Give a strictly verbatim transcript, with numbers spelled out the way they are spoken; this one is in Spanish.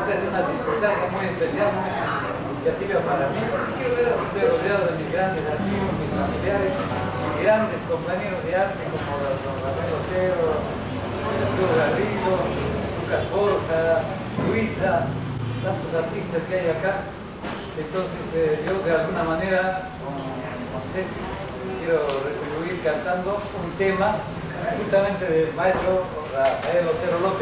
esta es una circunstancia muy especial, muy significativa para mí, porque estoy rodeado de mis grandes amigos, mis familiares, mis grandes compañeros de arte como don Rafael Otero, Arturo Garrido, Lucas Borja, Luisa, tantos artistas que hay acá. Entonces eh, yo de alguna manera, con, con Ceci, quiero retribuir cantando un tema justamente del maestro Rafael Otero López.